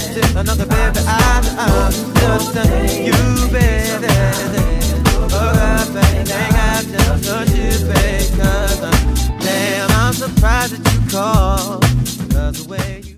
Another baby, I'm just you, baby. Oh, baby, I just want you, baby. 'Cause damn, I'm surprised that you called. 'Cause the way you